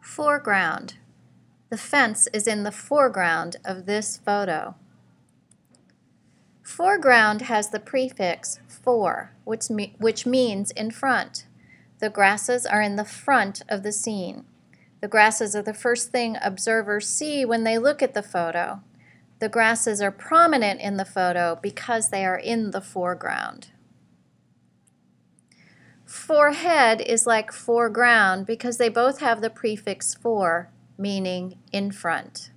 Foreground. The fence is in the foreground of this photo. Foreground has the prefix "for", which means in front. The grasses are in the front of the scene. The grasses are the first thing observers see when they look at the photo. The grasses are prominent in the photo because they are in the foreground. Forehead is like foreground because they both have the prefix "for", meaning in front.